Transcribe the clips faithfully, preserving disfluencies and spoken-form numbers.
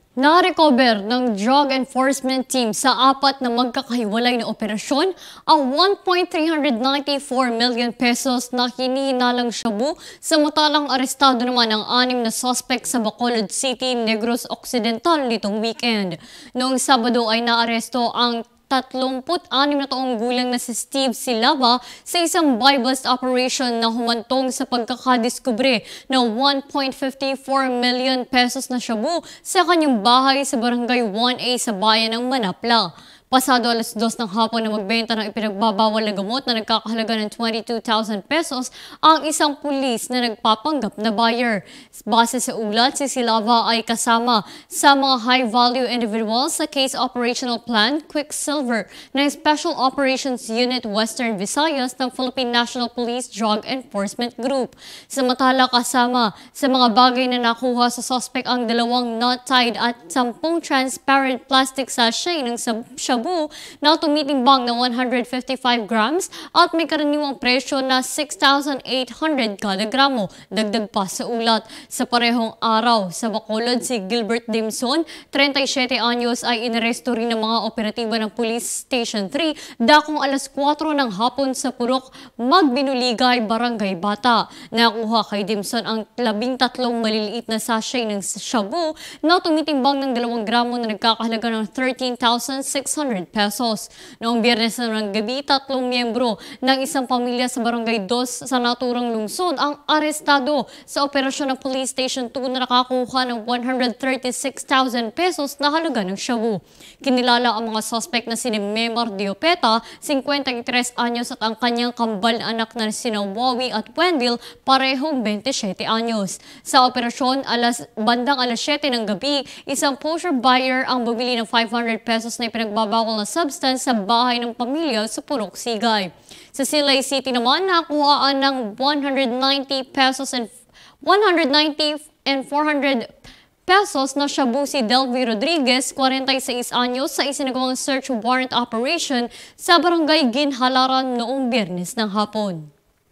Narekober ng Drug Enforcement Team sa apat na magkakahiwalay na operasyon ang one point three nine four million pesos na hinihinalang shabu, samantalang arestado naman ang anim na suspek sa Bacolod City, Negros Occidental nitong weekend. Noong Sabado ay naaresto ang tatlumput-anim na taong gulang na si Steve Silava sa isang buy-bust operation na humantong sa pagkakadiskubre ng one point five four million pesos na shabu sa kanyang bahay sa Barangay one A sa bayan ng Manapla. Pasado alas dos ng hapon na magbenta ng ipinagbabawal na gamot na nagkakahalaga ng twenty-two thousand pesos ang isang pulis na nagpapanggap na buyer. Base sa ulat, si Silava ay kasama sa mga high-value individuals sa Case Operational Plan Quicksilver ng Special Operations Unit Western Visayas ng Philippine National Police Drug Enforcement Group. Samantala, kasama sa mga bagay na nakuha sa suspect ang dalawang knot-tied at sampung transparent plastic sachet ng shabu na tumitimbang na one hundred fifty-five grams at may karaniwang presyo na six thousand eight hundred kada gramo. Dagdag pa sa ulat, sa parehong araw sa Bacolod, si Gilbert Dimson, thirty-seven anyos, ay inaresto rin ng mga operatiba ng Police Station three dakong alas kwatro ng hapon sa Purok Magbinuligay, Barangay Bata. Nakuha kay Dimson ang labing tatlong maliliit na sachet ng shabu na tumitimbang ng dalawang gramo na nagkakahalaga ng thirteen thousand six hundred pesos. Noong Biyernes ng gabi, tatlong miyembro ng isang pamilya sa Barangay two sa naturang lungsod ang arestado sa operasyon ng Police Station two na nakakuha ng one hundred thirty-six thousand pesos na halaga ng shabu. Kinilala ang mga suspect na sina Memar Diopeta, fifty-three anyos, at ang kanyang kambal na anak na sina Wawi at Wendell, parehong twenty-seven anyos. Sa operasyon, alas, bandang alas siyete ng gabi, isang pusher buyer ang bumili ng five hundred pesos na ipinagbabawal na substance sa bahay ng pamilya sa Purok Sigay. Sa Silay City naman, nakuhaan ng one hundred ninety pesos and one hundred ninety and four hundred pesos na shabu si Delvi Rodriguez, forty-six anyos, sa isinagawang search warrant operation sa Barangay Ginhalaran noong Biyernes ng hapon.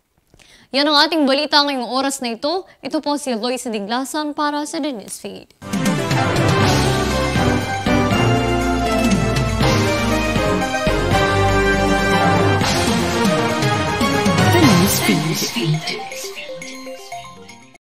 Yan ang ating balita ngayong oras na ito. Ito po si Loisa Diglasan para sa The Newsfeed.